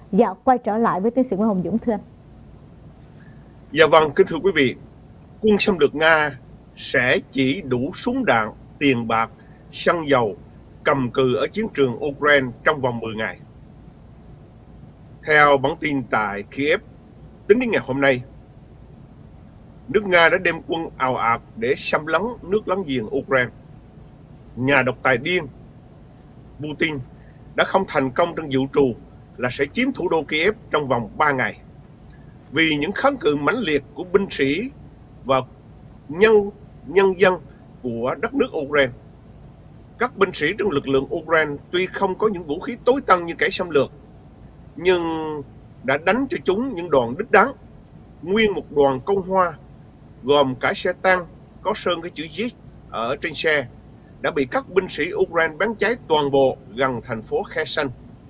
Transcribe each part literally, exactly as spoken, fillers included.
Dạ, quay trở lại với tiến sĩ Nguyễn Hồng Dũng thưa anh. Dạ vâng, kính thưa quý vị, quân xâm lược Nga sẽ chỉ đủ súng đạn, tiền bạc, xăng dầu, cầm cự ở chiến trường Ukraine trong vòng mười ngày. Theo bản tin tại Kiev, tính đến ngày hôm nay, nước Nga đã đem quân ào ạt để xâm lấn nước láng giềng Ukraine. Nhà độc tài điên Putin đã không thành công trong dự trù là sẽ chiếm thủ đô Kiev trong vòng ba ngày. Vì những kháng cự mãnh liệt của binh sĩ và nhân nhân dân của đất nước Ukraine, các binh sĩ trong lực lượng Ukraine tuy không có những vũ khí tối tân như kẻ xâm lược, nhưng đã đánh cho chúng những đòn đích đáng. Nguyên một đoàn công hoa gồm cả xe tăng có sơn cái chữ Z ở trên xe đã bị các binh sĩ Ukraine bắn cháy toàn bộ gần thành phố Kherson.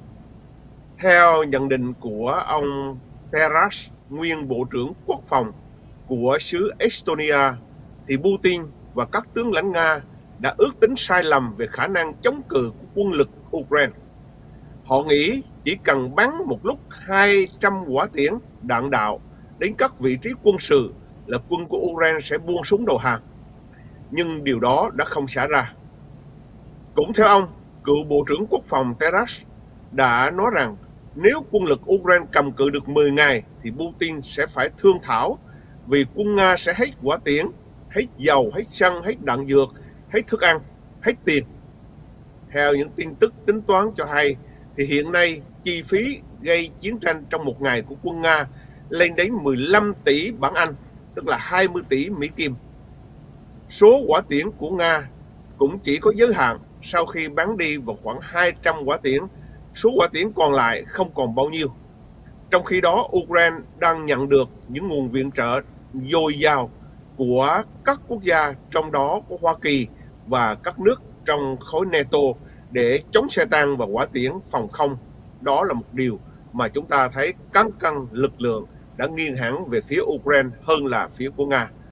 Theo nhận định của ông Taras, nguyên Bộ trưởng Quốc phòng của xứ Estonia, thì Putin và các tướng lãnh Nga đã ước tính sai lầm về khả năng chống cự của quân lực Ukraine. Họ nghĩ chỉ cần bắn một lúc hai trăm quả tiễn đạn đạo đến các vị trí quân sự là quân của Ukraine sẽ buông súng đầu hàng. Nhưng điều đó đã không xảy ra. Cũng theo ông, cựu Bộ trưởng Quốc phòng Taras đã nói rằng nếu quân lực Ukraine cầm cự được mười ngày thì Putin sẽ phải thương thảo, vì quân Nga sẽ hết quả tiễn, hết dầu, hết xăng, hết đạn dược, hết thức ăn, hết tiền. Theo những tin tức tính toán cho hay, thì hiện nay chi phí gây chiến tranh trong một ngày của quân Nga lên đến mười lăm tỷ bảng Anh, tức là hai mươi tỷ Mỹ Kim. Số quả tiễn của Nga cũng chỉ có giới hạn, sau khi bắn đi vào khoảng hai trăm quả tiễn, số quả tiễn còn lại không còn bao nhiêu. Trong khi đó, Ukraine đang nhận được những nguồn viện trợ dồi dào của các quốc gia, trong đó có Hoa Kỳ và các nước trong khối NATO, để chống xe tăng và quả tiễn phòng không. Đó là một điều mà chúng ta thấy cán cân lực lượng đã nghiêng hẳn về phía Ukraine hơn là phía của Nga.